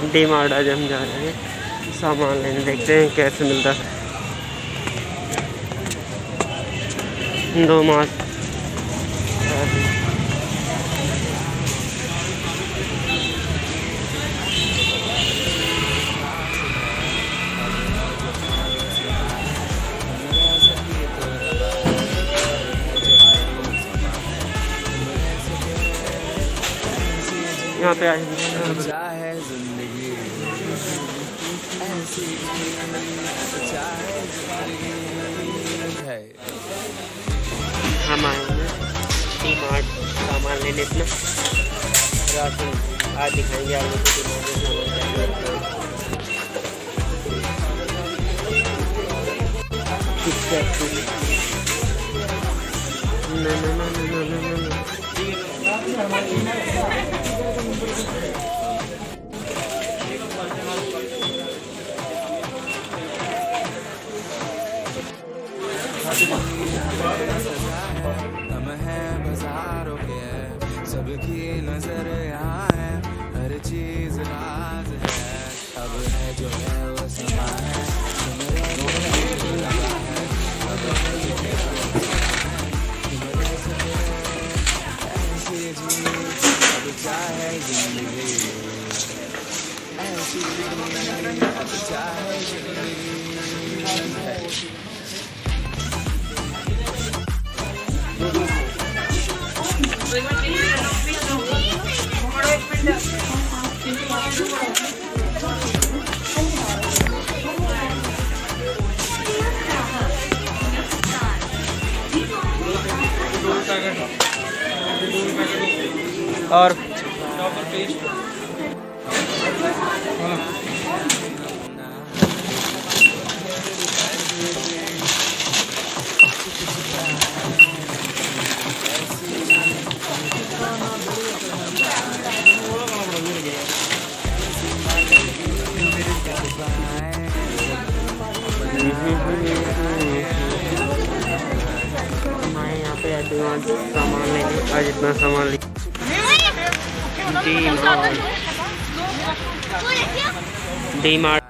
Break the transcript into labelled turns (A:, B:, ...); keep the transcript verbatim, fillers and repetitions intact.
A: D mart आज हम जा रहे हैं सामान लेने, देखते हैं कैसे मिलता है। दो मास यहाँ पे आए हम आएंगे डी मार्ट सामान लेने अपना राशन। आज दिखाएंगे आपको डी मार्ट में हम हैं बाजारों के, सबकी नजर यहाँ है, हर चीज राज है। अब है जो है वो समा है, अब चाहे जिंदगी ऐसी, अब चाहे जिंदगी। और हमारे यहाँ पे एडवांस सामान लेने का जितना सामान ले डी मार्ट डी मार्ट